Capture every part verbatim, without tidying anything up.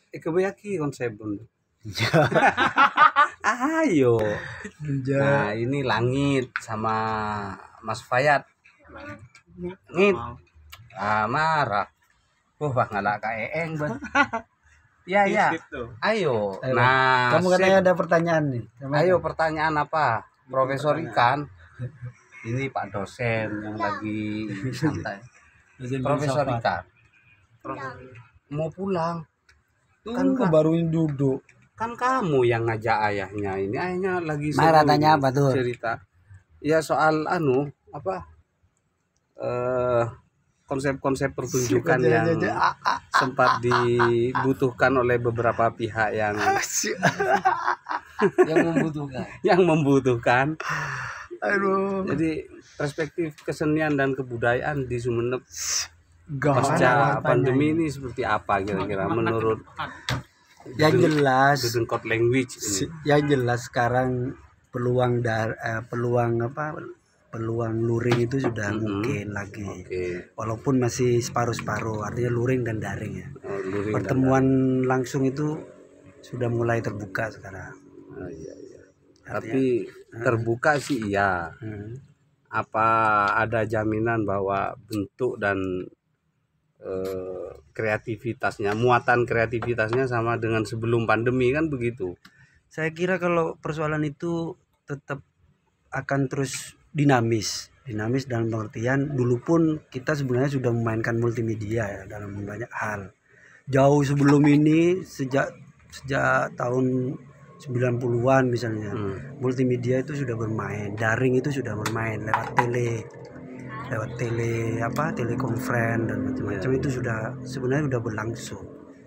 Ikebuyaki konsep bun. Ayo. Nah ini Langit sama Mas Fayat. Ngit. Ah marah. Wah wah ngalak kaeng ban. Ya ya. Ayo. Nah, kamu katanya ada pertanyaan nih. Ayo pertanyaan apa? Profesor Ikan. Ini Pak dosen yang lagi santai. Profesor Ikan. Mau pulang. Kan baru duduk. Kan kamu yang ngajak ayahnya. Ini ayahnya lagi Marah tanya apa tuh? Cerita. Ya soal anu apa? Eh konsep-konsep pertunjukan yang sempat dibutuhkan oleh beberapa pihak yang yang membutuhkan. yang membutuhkan. Aduh. Jadi perspektif kesenian dan kebudayaan di Sumeneb Gak pasca pandemi ini seperti apa kira-kira menurut yang jelas Dedengkot language ini? Yang jelas sekarang peluang dar eh, peluang apa peluang luring itu sudah mm-hmm. mungkin lagi okay. Walaupun masih separuh-separuh, artinya luring dan daring ya. Oh, luring pertemuan daring. Langsung itu sudah mulai terbuka sekarang. Oh, iya, iya. Artinya, tapi terbuka uh, sih iya. Uh, apa ada jaminan bahwa bentuk dan uh, kreativitasnya, muatan kreativitasnya sama dengan sebelum pandemi kan begitu? Saya kira kalau persoalan itu tetap akan terus dinamis, dinamis dalam pengertian dulu pun kita sebenarnya sudah memainkan multimedia ya dalam banyak hal. Jauh sebelum ini sejak sejak tahun sembilan puluhan misalnya, hmm. multimedia itu sudah bermain, daring itu sudah bermain lewat tele, lewat tele apa, telekonferensi dan macam-macam yeah. Itu sudah sebenarnya sudah berlangsung.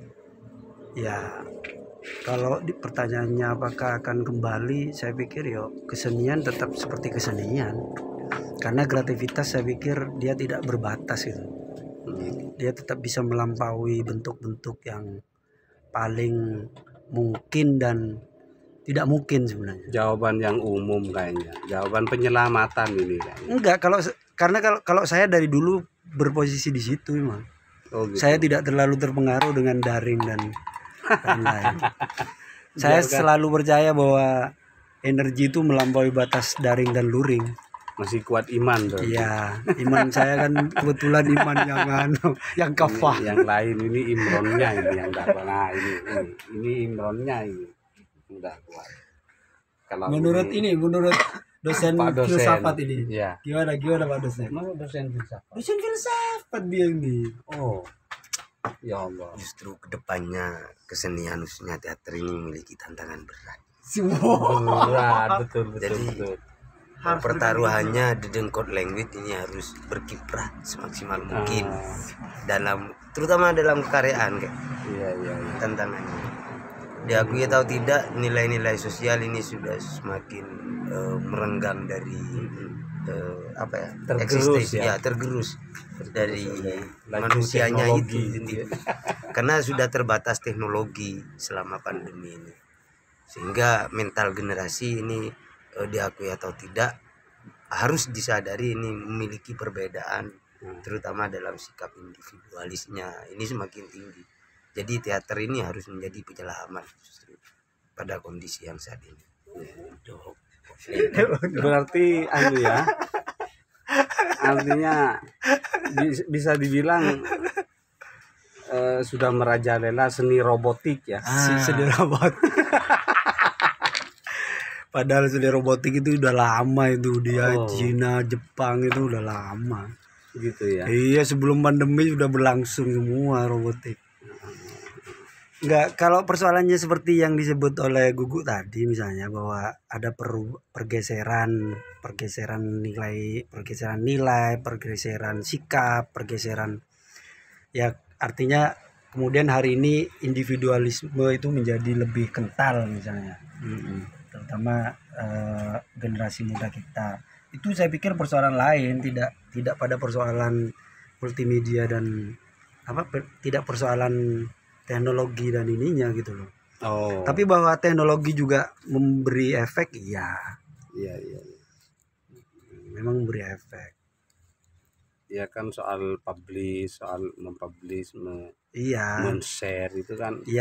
Ya, kalau di pertanyaannya apakah akan kembali, saya pikir yo kesenian tetap seperti kesenian, karena kreativitas saya pikir dia tidak berbatas gitu. Hmm. Dia tetap bisa melampaui bentuk-bentuk yang paling mungkin dan tidak mungkin sebenarnya. Jawaban yang umum kayaknya, jawaban penyelamatan ini kayaknya. Enggak, kalau karena kalau kalau saya dari dulu berposisi di situ memang. Oh, gitu. Saya tidak terlalu terpengaruh dengan daring dan lain-lain. Saya Biarkan. selalu percaya bahwa energi itu melampaui batas daring dan luring. Masih kuat iman tuh. Iya, iman saya kan kebetulan iman yang anu, yang kafah. Ini, yang lain ini imronnya ini yang enggak pernah ini, ini ini imronnya ini udah kuat. Kalau menurut ini, ini menurut dosen, dosen filsafat ini. Ya. Gimana gimana Pak dosen? Mana dosen filsafat? Dosen filsafat dia ini. Oh. Ya Allah. Justru kedepannya kesenian khususnya teater ini memiliki tantangan berat. Berat, betul betul. Jadi betul. pertaruhannya Dedengkot language ini harus berkiprah semaksimal mungkin ah. dalam, terutama dalam karyaan kayak. Iya iya. iya. Tantangannya. Diakui atau tidak, nilai-nilai sosial ini sudah semakin uh, merenggang dari uh, apa ya? Tergerus ya. ya tergerus. Dari manusianya itu gitu. Karena sudah terbatas teknologi selama pandemi ini, sehingga mental generasi ini eh, diakui atau tidak harus disadari ini memiliki perbedaan, hmm. terutama dalam sikap individualisnya ini semakin tinggi. Jadi teater ini harus menjadi penyelamat justru pada kondisi yang saat ini. Berarti anu ya, artinya bisa dibilang uh, sudah merajalela seni robotik ya. Ah. Seni robot. Padahal seni robotik itu udah lama itu, dia oh. Cina, Jepang itu udah lama. Gitu ya. Iya, sebelum pandemi sudah berlangsung semua robotik. Enggak, kalau persoalannya seperti yang disebut oleh Gugu tadi misalnya, bahwa ada per, pergeseran, pergeseran nilai, pergeseran nilai, pergeseran sikap, pergeseran, ya artinya kemudian hari ini individualisme itu menjadi lebih kental misalnya, mm-hmm. terutama uh, generasi muda kita. Itu saya pikir persoalan lain, tidak tidak pada persoalan multimedia dan apa, per, tidak persoalan teknologi dan ininya gitu loh. Oh. Tapi bahwa teknologi juga memberi efek, iya. Iya, iya. Memang memberi efek. Ya kan soal publish, soal mempublish, me- iya. men-share itu kan. Iya,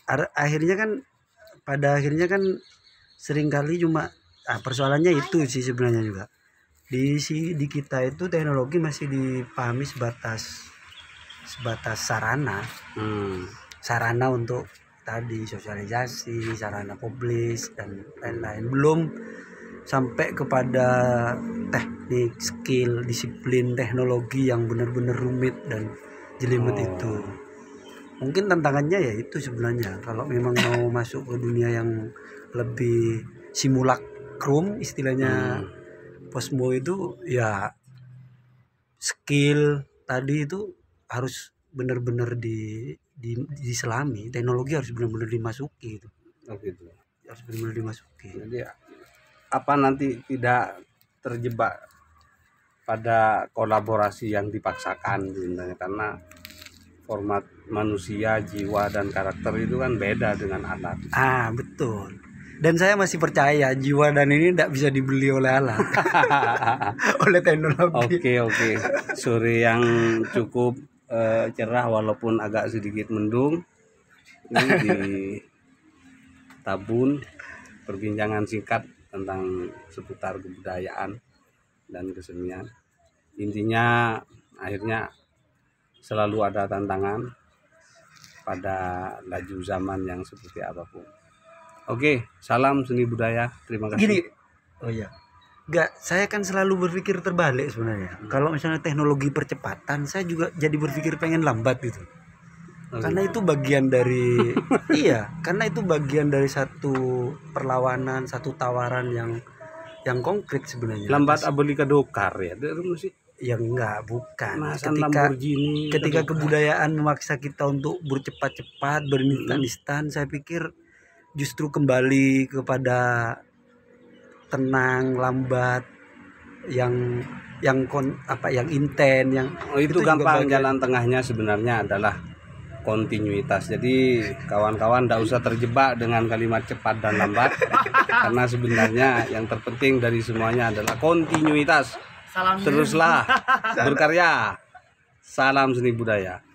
akhirnya kan pada akhirnya kan seringkali cuma ah, persoalannya itu sih sebenarnya juga di si di kita itu teknologi masih dipahami sebatas sebatas sarana hmm. sarana untuk tadi sosialisasi, sarana publis dan lain-lain, belum sampai kepada teknik, skill, disiplin teknologi yang benar-benar rumit dan jelimet oh. itu. Mungkin tantangannya ya itu sebenarnya, kalau memang mau masuk ke dunia yang lebih simulakrum istilahnya hmm. Posmo itu ya skill tadi itu harus benar-benar di, di diselami, teknologi harus benar-benar dimasuki itu. Oh gitu. Harus benar-benar dimasuki. Jadi apa nanti tidak terjebak pada kolaborasi yang dipaksakan sebenarnya, karena format manusia, jiwa dan karakter itu kan beda dengan alat. Ah betul. Dan saya masih percaya jiwa dan ini tidak bisa dibeli oleh alat, oleh teknologi. Oke oke. Sore yang cukup uh, cerah walaupun agak sedikit mendung. Ini di Tabun perbincangan singkat tentang seputar kebudayaan dan kesenian. Intinya akhirnya selalu ada tantangan pada laju zaman yang seperti apapun. Oke, salam seni budaya. Terima kasih. Gini, oh iya, enggak, saya kan selalu berpikir terbalik sebenarnya. Hmm. Kalau misalnya teknologi percepatan, saya juga jadi berpikir pengen lambat gitu. Oh, karena itu bagian dari, iya, karena itu bagian dari satu perlawanan, satu tawaran yang yang konkret sebenarnya. Lambat abeli kedokar ya, itu sih. Ya enggak, bukan. Nah, ketika ketika kebudayaan memaksa kita untuk bercepat-cepat, berinstan-instan, saya pikir justru kembali kepada tenang, lambat, yang yang kon apa yang inten, yang oh, itu, itu gampang. Jalan tengahnya sebenarnya adalah kontinuitas. Jadi kawan-kawan tidak usah terjebak dengan kalimat cepat dan lambat, karena sebenarnya yang terpenting dari semuanya adalah kontinuitas. Salam teruslah berkarya. Salam seni budaya.